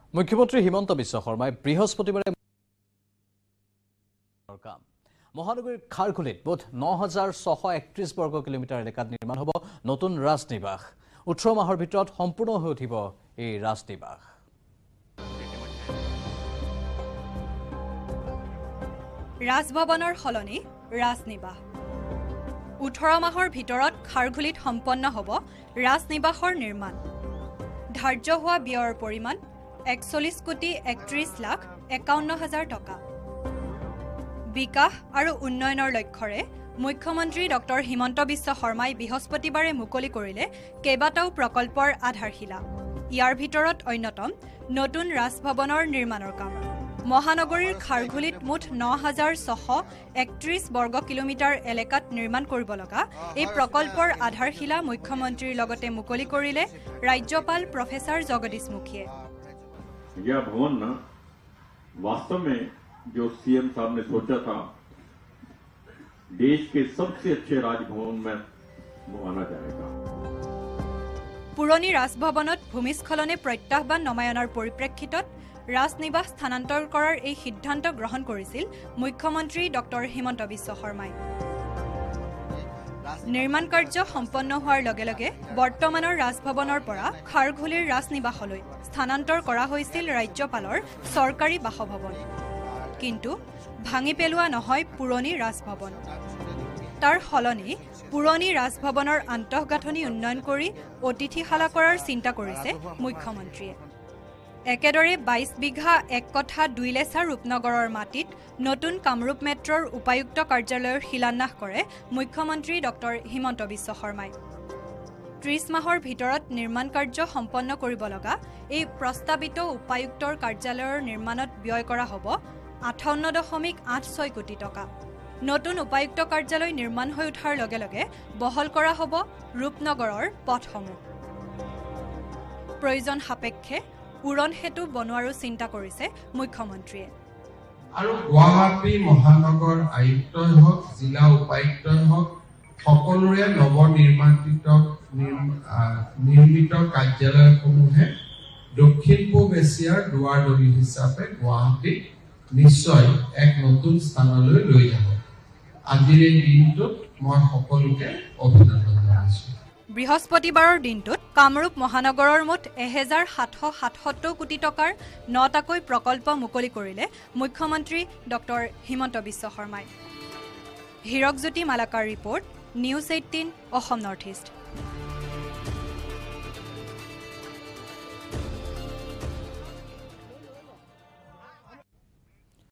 মুখ্যমন্ত্ৰী হিমন্ত বিশ্ব শৰ্মাই বৃহস্পতিবাৰে মহানগৰীৰ খাৰঘুলিত মুঠ ৯,৬৩১ বৰ্গ কিলোমিটাৰ এলেকাত নিৰ্মাণ হ'ব নতুন ৰাজনিবাস ১৮ মাহৰ ভিতৰত সম্পূৰ্ণ হৈ উঠিব এই ৰাজনিবাস ৰাজভৱনৰ সলনি ৰাজনিবাস ১৮ মাহৰ ভিতৰত খাৰঘুলিত সম্পন্ন হ'ব ৰাজনিবাসৰ নিৰ্মাণ ধাৰ্য হোৱা ব্যয়ৰ পৰিমাণ ৪১,৩১,৫১,০০০ টকা বিকাশ আৰু উন্নয়নৰ লক্ষ্যৰে মুখ্যমন্ত্ৰী ডক্টৰ হিমন্ত বিশ্ব শৰ্মাই বৃহস্পতিবাৰে মুকলি কৰিলে কেইবাটাও প্ৰকল্পৰ আধাৰশিলা ইয়াৰ ভিতৰত অন্যতম নতুন ৰাজভৱনৰ নিৰ্মাণৰ কাম মহানগৰীৰ খাৰঘুলিত মুঠ ৯,৬৩১ বৰ্গ কিলোমিটাৰ এলেকাত নিৰ্মাণ কৰিব লগা এই প্ৰকল্পৰ আধাৰশিলা মুখ্যমন্ত্ৰীৰ লগতে মুকলি কৰিলে ৰাজ্যপাল প্ৰফেসৰ জগদীশ মুখীয়ে यह भवन ना वास्तव में जो सीएम साहब ने सोचा था देश के सबसे अच्छे राजभवन में माना जाएगा पुरानी राजभवनत भूमिस्खलने प्रत्याह्बान नमायনৰ পৰিপ্ৰেক্ষিতত ৰাজনিবাস স্থানান্তৰ কৰাৰ এই সিদ্ধান্ত গ্ৰহণ কৰিছিল মুখ্যমন্ত্ৰী ডক্টৰ হিমন্ত বিশ্ব শৰ্মাই নিৰ্মাণ কাৰ্য সম্পন্ন হোৱাৰ লগে লগে বৰ্তমানৰ ৰাজভৱনৰ পৰা খাৰঘুলিৰ ৰাজনিবাসলৈ স্থানান্তৰ কৰা হৈছিল ৰাজ্যপালৰ চৰকাৰী বাসভৱন কিন্তু ভাঙি পেলোৱা নহয় পুৰণি ৰাজভৱন তাৰ সলনি পুৰণি ৰাজভৱনৰ আন্তঃগাঁথনি উন্নয়ন কৰি অতিথিশালা কৰাৰ চিন্তা কৰিছে মুখ্যমন্ত্ৰীয়ে একেদৰে ২২ বিঘা ১ কঠা ২ লেচা ৰূপনগৰৰ মাটিত নতুন কামৰূপ মেট্ৰৰ উপায়ুক্ত কাৰ্যালয়ৰ শিলান্যাস কৰে মুখ্যমন্ত্ৰী ডক্টৰ হিমন্ত বিশ্ব শৰ্মাই ৩০ মাহৰ ভিতৰত নিৰ্মাণ কাৰ্য সম্পন্ন কৰিব লগা এই প্ৰস্তাৱিত উপায়ুক্তৰ কাৰ্যালয়ৰ নিৰ্মাণত ব্যয় কৰা হ'ব ৫৮.৮৬ কোটি টকা নতুন উপায়ুক্ত কাৰ্যালয় নিৰ্মাণ হৈ উঠাৰ লগে লগে বহল কৰা হ'ব ৰূপনগৰৰ পথসমূহ প্ৰয়োজন সাপেক্ষে উৰণ হেতু বনোৱাৰো চিন্তা কৰিছে মুখ্যমন্ত্ৰীয়ে আৰু গুৱাহাটী মহানগৰ আয়ুক্তই হওক জিলা উপায়ুক্তই হওক সকলোৰে নিৰ্মিত কাৰ্যালয়সমূহে দক্ষিণ পূব এছিয়াৰ দুৱাৰদলি হিচাপে গুৱাহাটীক নিশ্চয় এক নতুন স্থানলৈ লৈ যাব আজিৰ এই দিনটোত মই সকলোকে অভিনন্দন জনাইছো বৃহস্পতিবাৰৰ দিনটোত কামৰূপ মহানগৰৰ মুঠ ১,৭৭৭ কোটি টকাৰ ৯টাকৈ প্ৰকল্প মুকলি কৰিলে মুখ্যমন্ত্ৰী ডক্টৰ হিমন্ত বিশ্ব শৰ্মাই Hirakjyoti Malakar report news 18 Assam north east